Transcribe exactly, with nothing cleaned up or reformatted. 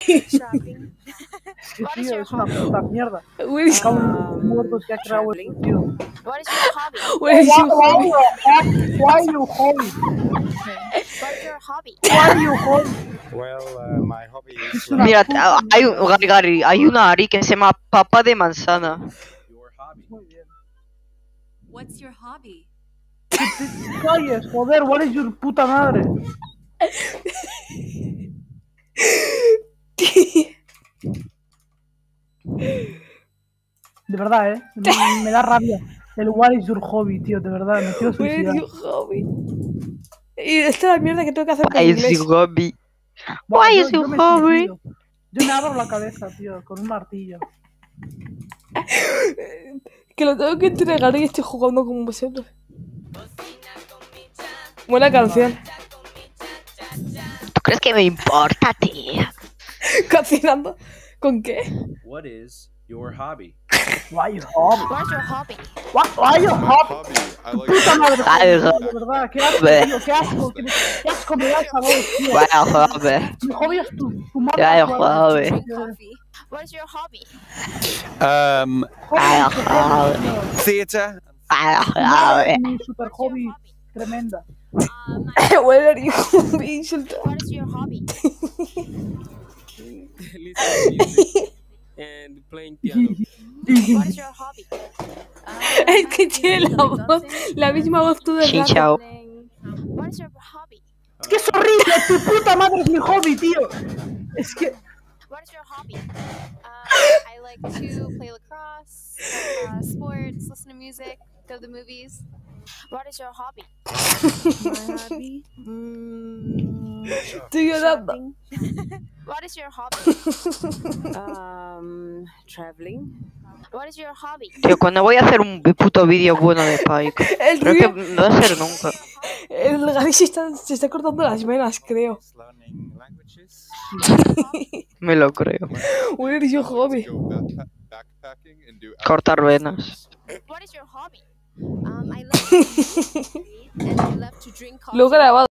Shopping. Sí, What is tío, your es una hobby? puta mierda. Where is, Acabo Um, de muertos que ha creado traveling. esto, tío. What is your hobby? where is your Why hobby? you why you hobby? What is your hobby? Why you hobby? Well, uh, my hobby is Es una Mira, puta hay un, mierda. Gary, Gary, hay una Ari que se llama papa de manzana. your hobby. Muy bien. What's your hobby? Calles, joder, what is your puta madre? De verdad, eh. Me, me da rabia. El what is your hobby, tío, de verdad, me quiero Where is suicidar. your hobby? Y esta es la mierda que tengo que hacer Why en is inglés. your hobby? Buah, Why yo- is yo your me hobby? suicido. Yo me abro la cabeza, tío, con un martillo. Que lo tengo que entregar y estoy jugando con vosotros. Buena canción. ¿Tú crees que me importa, tío? Cocinando. ¿Con qué? What is your hobby? Why you hobby? What is your hobby? What, why you My hobby? hobby, I Tu like puta madre, Ay, joder, de verdad, qué asco, Bleh. tío, qué asco, qué, qué asco me da esa voz, tío. Vaya hobby. Mi hobby es tu, tu madre. Vaya joder. hobby. Drink coffee. What is your hobby? Um, Vaya Hobby, hobby. tío. theatre. Vaya Madre, hobby. mi super hobby tremenda. Um, Where are you? Me insulta. what is your hobby? Listening to music and playing piano. What is your hobby? Es que tiene la voz, la misma voz todo el Sí, rato. chao. What is your hobby? ¡Qué es horrible! ¡Tu puta madre es mi hobby, tío! Es que... What is your hobby? Uh, I like to play lacrosse, uh, sports, listen to music, go to the movies. What is your hobby? My hobby? Mm, Estoy llorando. shopping. What is your hobby? Um, traveling. What is your hobby? Tío, cuando voy a hacer un puto vídeo bueno de Pike. El Creo que río, no va a ser nunca. el Gary se está, se está cortando las venas, creo. Learning languages. Me lo creo. Where is your I like hobby? to go backpa- backpacking and do Cortar outdoor venas. What is your hobby? Um, I love to read and I love to drink coffee. Lo he grabado.